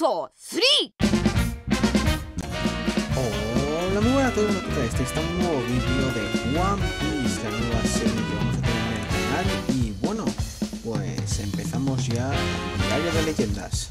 Paso 3. Hola, muy buenas a todos, este es un nuevo vídeo de One Piece, la nueva serie que vamos a tener en el canal. Y bueno, pues empezamos ya Diario de Leyendas.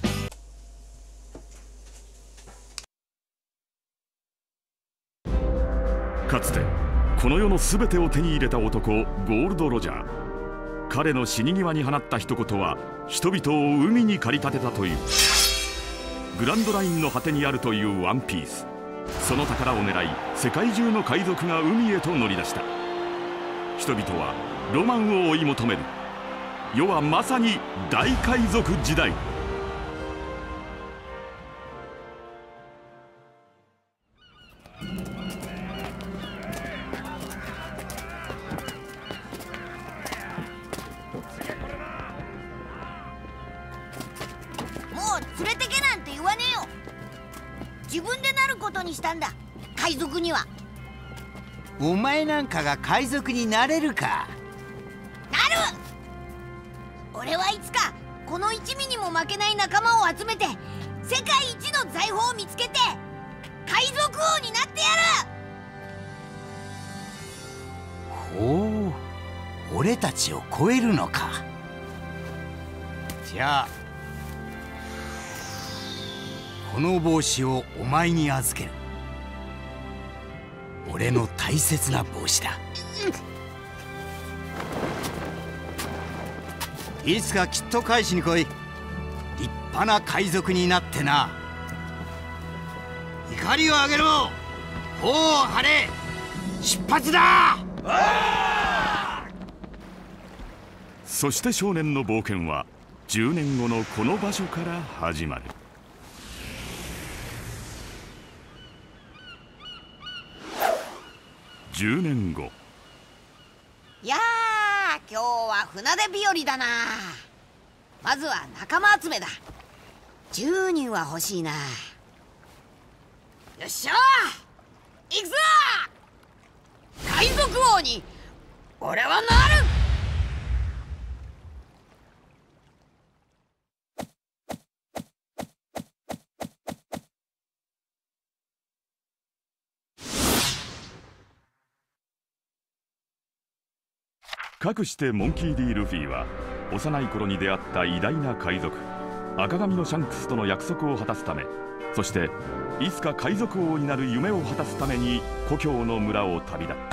かつてこの世の全てを手に入れた男ゴールド・ロジャー。彼の死に際に放った一言は人々を海に駆り立てたという。グランドラインの果てにあるというワンピース。その宝を狙い世界中の海賊が海へと乗り出した。人々はロマンを追い求める。世はまさに大海賊時代。 連れてけなんて言わねえよ。自分でなることにしたんだ、海賊には。 お前なんかが海賊になれるか。 なる。俺はいつかこの一味にも負けない仲間を集めて世界一の財宝を見つけて海賊王になってやる。 ほう、俺たちを超えるのか。じゃあこの帽子をお前に預ける。俺の大切な帽子だ。いつかきっと返しに来い。立派な海賊になってな。怒りを上げろ、頬を張れ、出発だ。 そして少年の冒険は10年後のこの場所から始まる。10年後。 いやー、今日は船出日和だな。まずは仲間集めだ。10人は欲しいな。よっしゃー、行くぞ。海賊王に俺はなる。 かくしてモンキー・ディ・ルフィは幼い頃に出会った偉大な海賊赤髪のシャンクスとの約束を果たすため、そしていつか海賊王になる夢を果たすために故郷の村を旅立った。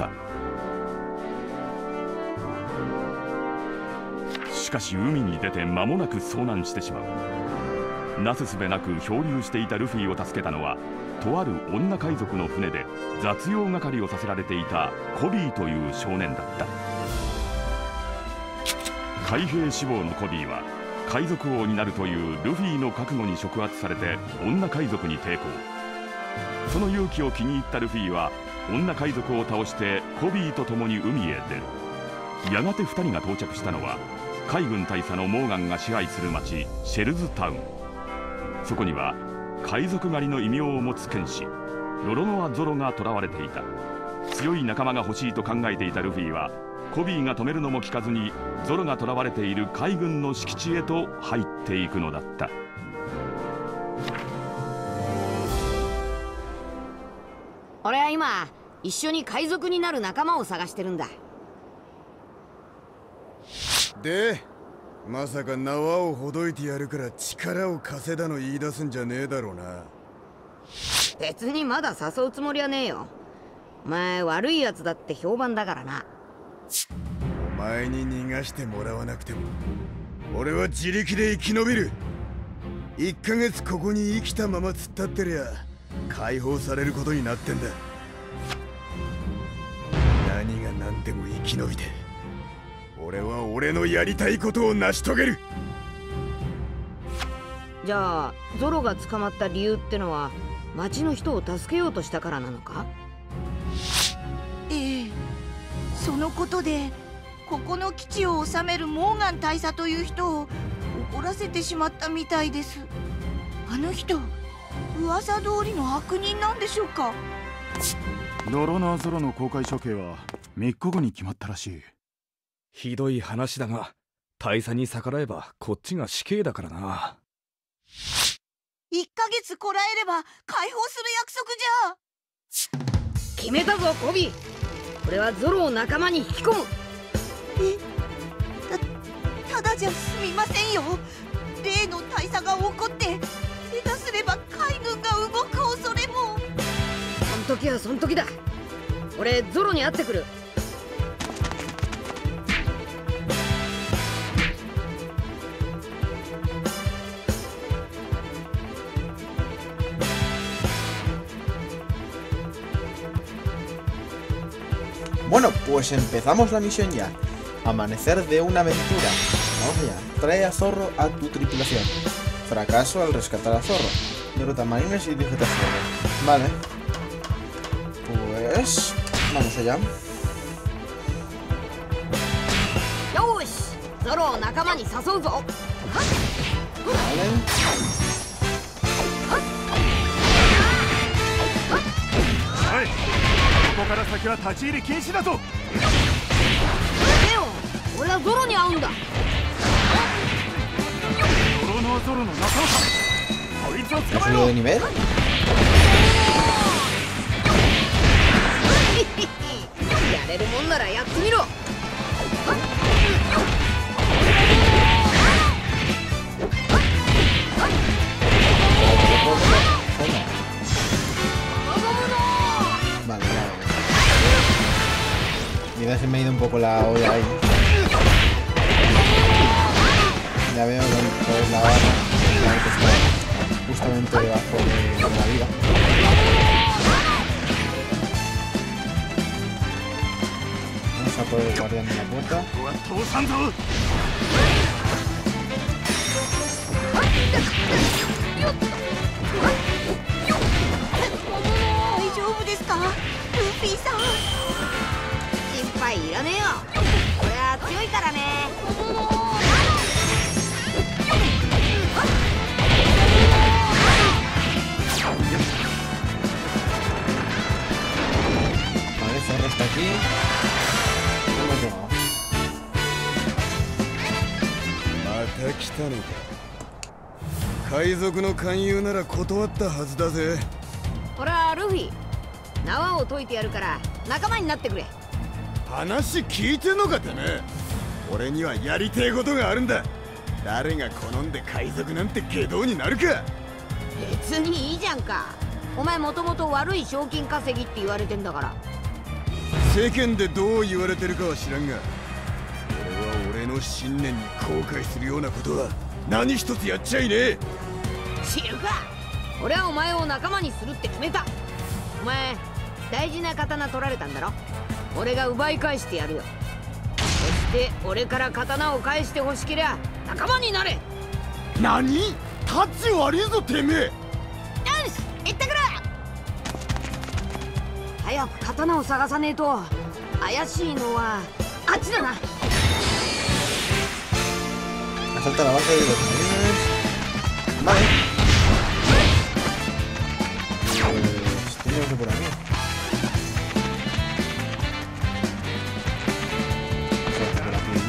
しかし海に出て間もなく遭難してしまう。なすすべなく漂流していたルフィを助けたのはとある女海賊の船で雑用係をさせられていたコビーという少年だった。海兵志望のコビーは海賊王になるというルフィの覚悟に触発されて女海賊に抵抗。その勇気を気に入ったルフィは女海賊を倒してコビーと共に海へ出る。やがて2人が到着したのは海軍大佐のモーガンが支配する町シェルズタウン。そこには海賊狩りの異名を持つ剣士ロロノア・ゾロが囚われていた。強い仲間が欲しいと考えていたルフィはコビーが止めるのも聞かずにゾロが囚われている海軍の敷地へと入っていくのだった。 俺は今一緒に海賊になる仲間を探してるんだ。 で、まさか縄をほどいてやるから力を貸せだの言い出すんじゃねえだろうな。 別にまだ誘うつもりはねえよ。お前悪いやつだって評判だからな。 お前に逃がしてもらわなくても俺は自力で生き延びる。1ヶ月ここに生きたまま突っ立ってりゃ解放されることになってんだ。何が何でも生き延びて俺は俺のやりたいことを成し遂げる。 じゃあゾロが捕まった理由ってのは町の人を助けようとしたからなのか。 ええ、そのことでここの基地を治めるモーガン大佐という人を怒らせてしまったみたいです。あの人噂通りの悪人なんでしょうか。 ノロナーゾロの公開処刑は3日後に決まったらしい。 ひどい話だが大佐に逆らえばこっちが死刑だからな。 1ヶ月こらえれば解放する約束じゃ。 決めたぞコビー。俺はゾロを仲間に引き込む。 ただじゃすみませんよ。例の大佐が怒って下手すれば海軍が動く恐れも。 そん時はそん時だ。俺ゾロに会ってくる。 Bueno, pues empezamos la misión ya. Amanecer de una aventura. Vamos allá. Trae a Zorro a tu tripulación. Fracaso al rescatar a Zorro. Derrota a marines y dirige a Zorro. Vale. Pues... vamos allá. よし、ゾロを仲間に誘うぞ。 Vale. はい、ここから先は立ち入り禁止だぞ。 待てよ、俺はゾロに会うんだ。 ゾロのゾロの仲間か。こいつを捕まえ ¿Subido ろ。 de nivel? やれるもんならやってみろ。 Vale, vale. Mira, se me ha ido un poco la olla ahí. Ya veo cuál es la barra. Claro que está justamente debajo de la vida. Vamos a por el guardián de la puerta. ここは通さんぞ。 大丈夫ですか、ルフィさん。 心配いらねえよ。俺は強いからね。 Vale, Zorro está aquí. Hemos llegado. また来たのか。海賊の勧誘なら断ったはずだぜ。 ほらルフィ、縄を解いてやるから仲間になってくれ。 話聞いてんのかてめえ。俺にはやりてえことがあるんだ。誰が好んで海賊なんて下道になるか。 別にいいじゃんか。お前もともと悪い賞金稼ぎって言われてんだから。 世間でどう言われてるかは知らんが、俺は俺の信念に後悔するようなことは何一つやっちゃいねえ。 知るか。俺はお前を仲間にするって決めた。お前大事な刀取られたんだろ。俺が奪い返してやるよ。そして俺から刀を返してほしけりゃ仲間になれ。 何？タッチ悪いぞてめえ。 よし行ってくる。早く刀を探さねえと。怪しいのはあっちだな。 Asalta la base de los marines. Vale. Pues tenemos que por aquí. Vamos por aquí.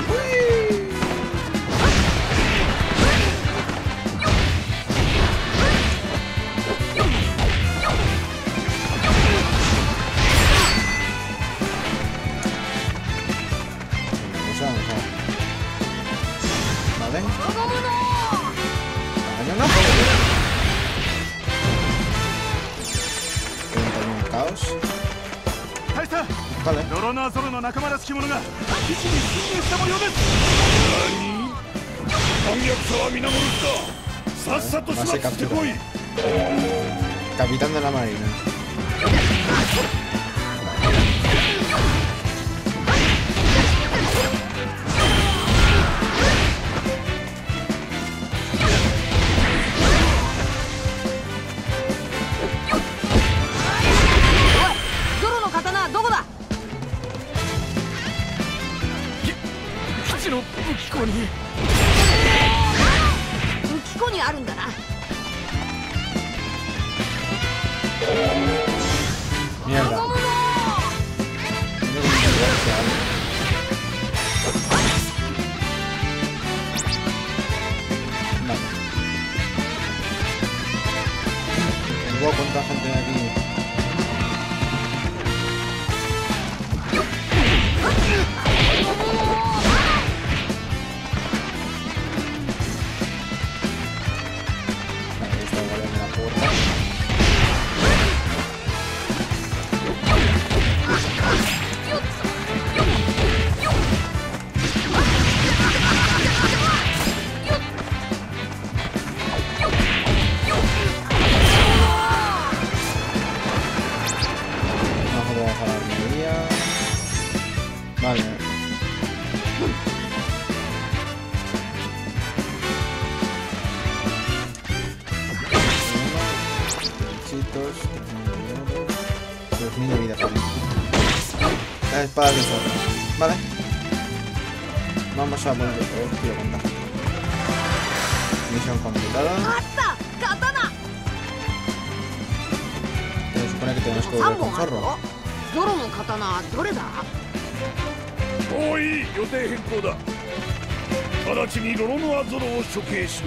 Vamos a. Vale. Cañón, un caos. 大佐、 Vale. ゾロナゾロの仲間らしき者が基地に侵入した模様です。 反逆者は皆殺しだ。さっさと始末してこい。 Capitán de la Marina. Mierda. Vale. cuánta gente hay aquí. Vale, está guardando la puerta. Vale. Pinchitos. 2000 de vida para mí. La espada de zorro. Vale. Vamos a poner hostia, contar. Misión completada. Se supone que tenemos que volver con zorro. ゾロの刀どれだ？ おい、予定変更だ。直ちにロロノアゾロを処刑しろ。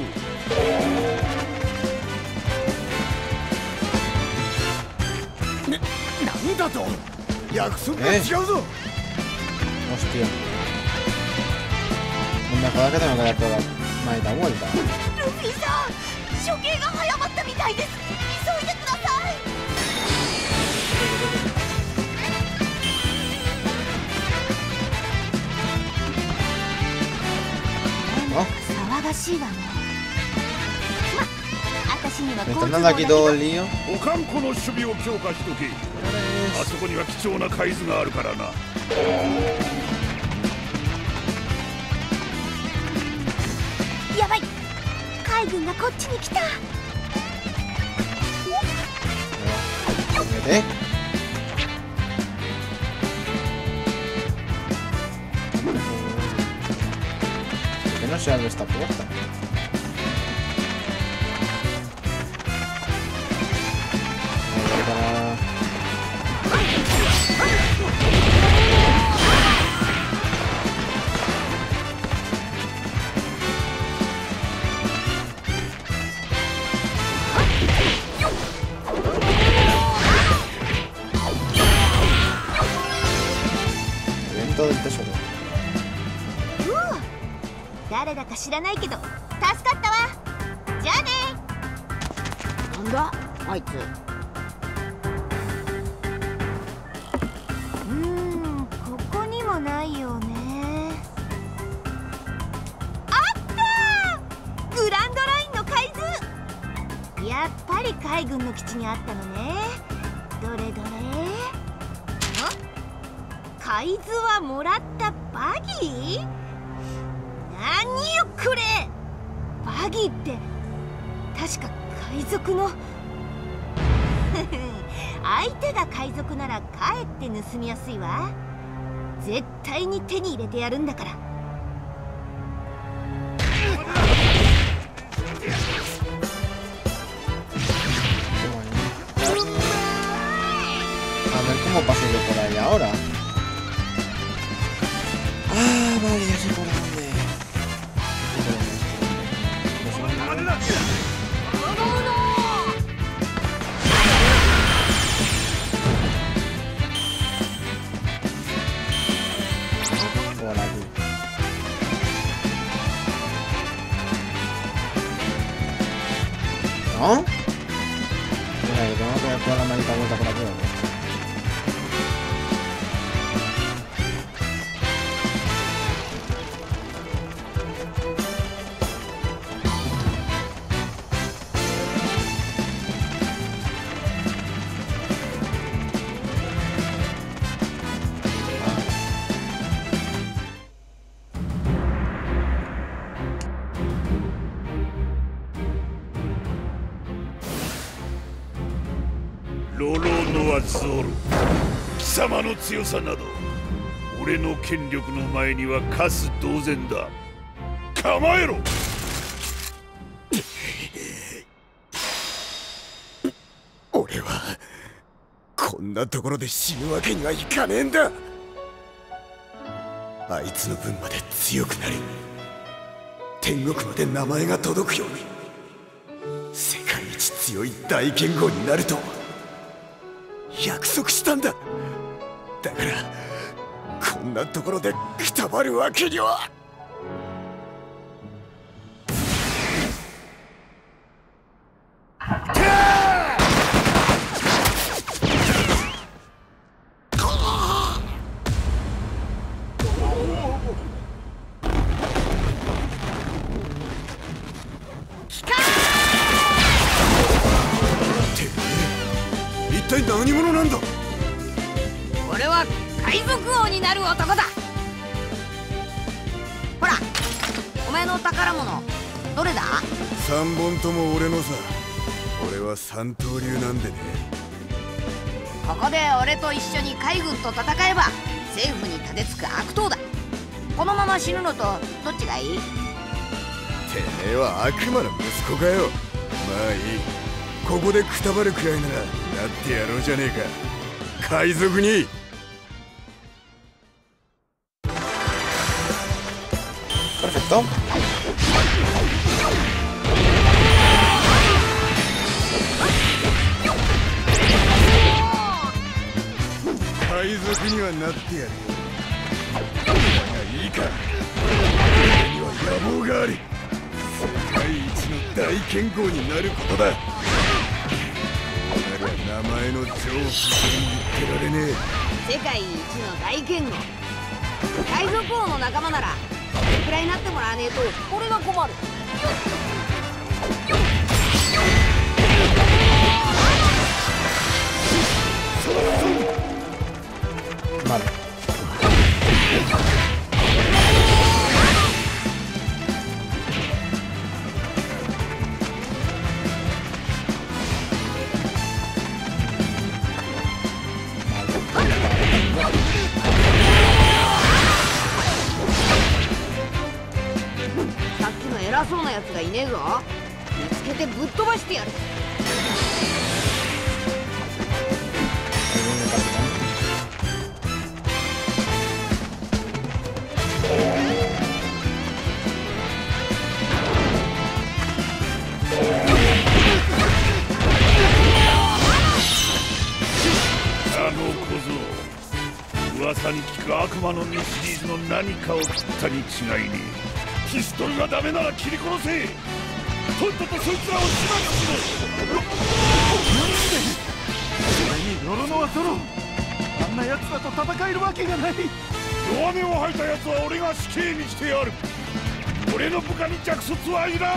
なんだと？約束が違うぞ。 Hostia. No me jodas que tengo que dar toda la maldita vuelta. ルフィさん、処刑が早まったみたいです。急いでください。騒がしいわね。ま、私には Me están dando aquí todo el lío. おかんこの守備を強化しとけ。あそこには貴重な海図があるからな。 やばい、海軍がこっちに来た。 ¿Eh? ¿Por qué no se abre esta puerta? Evento del tesoro. 誰だか知らないけど助かったわ。じゃあね。 なんだあいつ？ ここにもないよね。あった！グランドラインの海図。やっぱり海軍の基地にあったのね。どれどれ。海図はもらったバギー？何よこれ。バギーって確か海賊の相手が海賊ならかえって盗みやすいわ。絶対に手に入れてやるんだから。 A ver cómo paso yo por ahí ahora. Ah, vale, ya sé por dónde. Por aquí. ¿No? Mira, que tengo que dar toda la maldita vuelta por aquí, ¿no? ロロノアゾロ、貴様の強さなど俺の権力の前にはカス同然だ。構えろ。 俺はこんなところで死ぬわけにはいかねえんだ。あいつの分まで強くなり、天国まで名前が届くように世界一強い大剣豪になると約束したんだ。だからこんなところでくたばるわけには。一体何者なんだ。 俺は海賊王になる男だ。ほら、お前の宝物どれだ 3本とも俺のさ。俺は三刀流なんでね。 ここで俺と一緒に海軍と戦えば政府に立てつく悪党だ。このまま死ぬのとどっちがいい？ てめえは悪魔の息子かよ。まあいい、ここでくたばるくらいならなってやろうじゃねえか、海賊に。 Perfecto. 海賊にはなってやるよ。いいか、俺には野望がある。世界一の大剣豪になることだ。だが名前の情報に言ってられね世界一の大剣豪、海賊王の仲間ならこれくらいになってもらわねえと俺が困る。 Vale. さっきの偉そうなやつがいねえぞ。見つけてぶっ飛ばしてやる。 噂に聞く悪魔の実シリーズの何かを食ったに違いねえ。ピストルがダメなら切り殺せ。とっととそいつらを始末しろ。 それにノロノアゾロ、あんな奴らと戦えるわけがない。 弱音を吐いた奴は俺が死刑にしてやる。俺の部下に弱卒はいらん。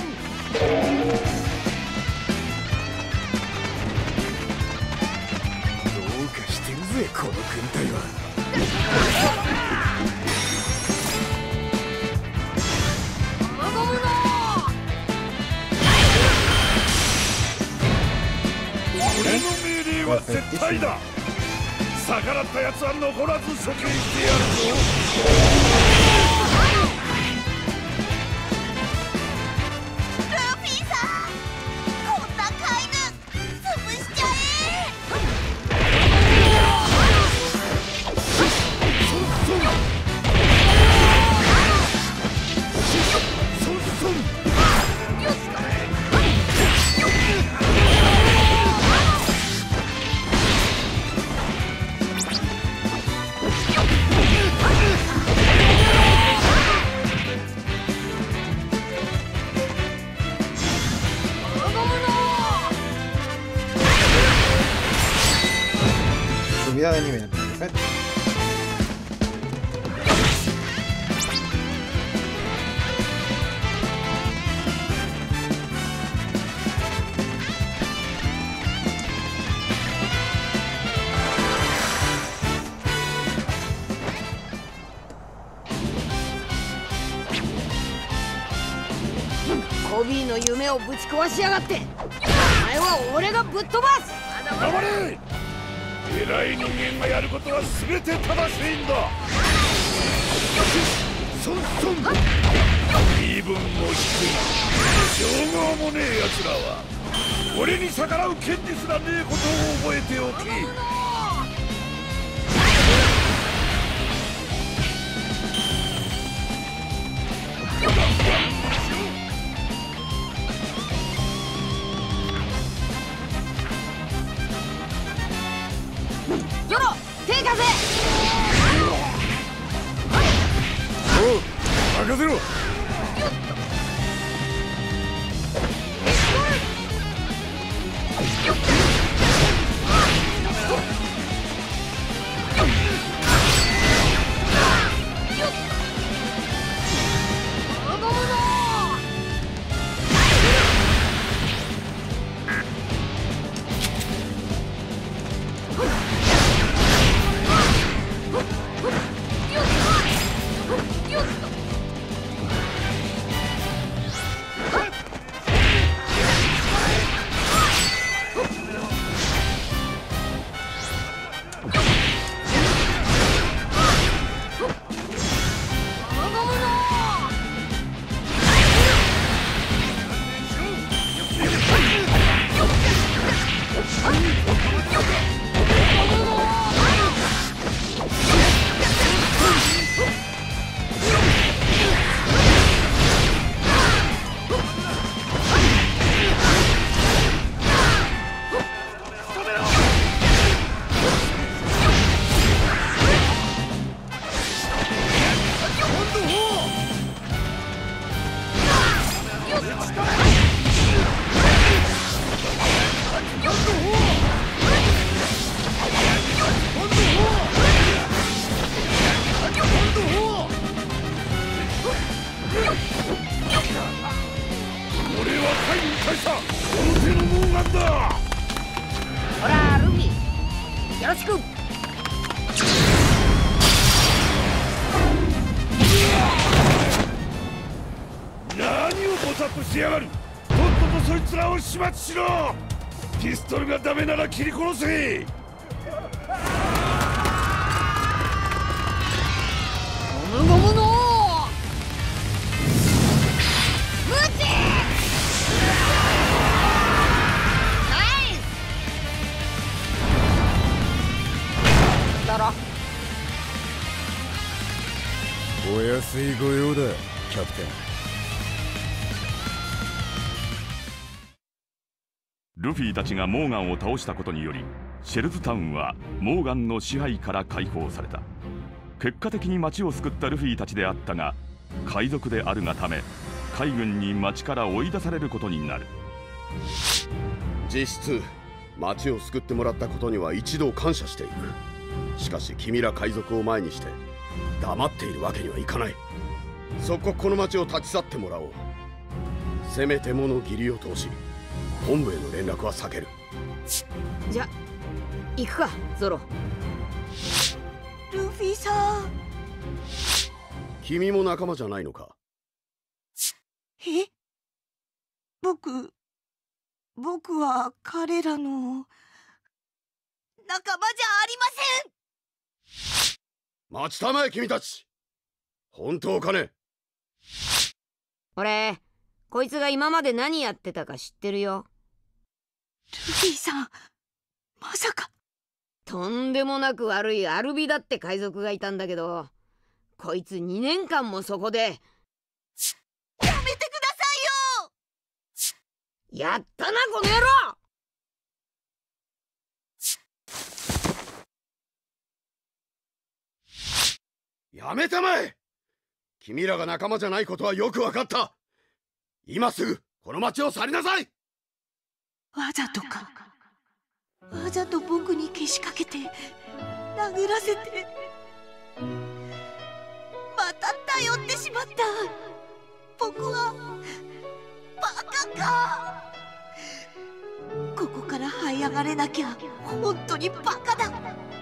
どうかしてるぜこの軍隊は。 俺の命令は絶対だ。逆らった奴は残らず処刑してやるぞ。 ルフィさん、こんな海軍潰しちゃえ。 Subida de nivel, perfecto. コビーの夢をぶち壊しやがって。お前は俺がぶっ飛ばす。 黙れ。偉い人間がやることは全て正しいんだ。ソンソン、身分も低い称号もねえ奴らは俺に逆らう権利すらねえことを覚えておき。 任せろ。 ほらルフィ、よろしく。 何をボタッとしやがる。とっととそいつらを始末しろ。ピストルがダメなら切り殺せ。 ゴムゴムのムチナイスだろ。 お安いご用だキャプテン。 ルフィたちがモーガンを倒したことにより、シェルズタウンはモーガンの支配から解放された。結果的に町を救ったルフィたちであったが、海賊であるがため海軍に町から追い出されることになる。 実質町を救ってもらったことには一度感謝している。しかし君ら海賊を前にして黙っているわけにはいかない。即刻この町を立ち去ってもらおう。せめてもの義理を通し本部への連絡は避ける。 じゃ行くかゾロ。 ルフィさん。 君も仲間じゃないのか。 え、僕は彼らの仲間じゃありません。 待ちたまえ君たち。本当かね。 俺こいつが今まで何やってたか知ってるよ。 ルフィさん、まさか。 とんでもなく悪いアルビダって海賊がいたんだけど、こいつ2年間もそこで。やめてくださいよ。やったなこの野郎。 やめたまえ。君らが仲間じゃないことはよくわかった。今すぐこの町を去りなさい。 わざと僕にけしかけて殴らせて、また頼ってしまった。僕はバカか。ここから這い上がれなきゃ本当にバカだ。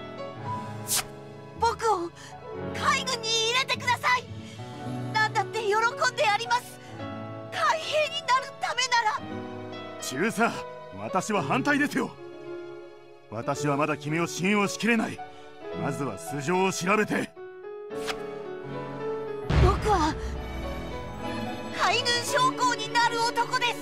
僕を海軍に入れてください。何だって喜んでやります。海兵になるためなら。 中佐、私は反対ですよ。私はまだ君を信用しきれない。まずは素性を調べて。 僕は海軍将校になる男です。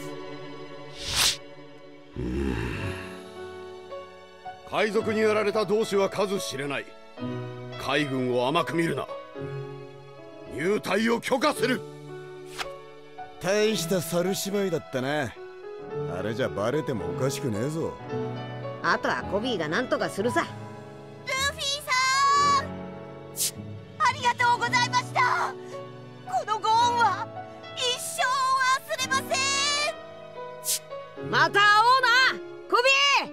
海賊にやられた同志は数知れない。海軍を甘く見るな。入隊を許可する。 大した猿芝居だったな。あれじゃバレてもおかしくねえぞ。 あとはコビーが何とかするさ。 ルフィさん、ありがとうございました。このごまた会おうなコビー。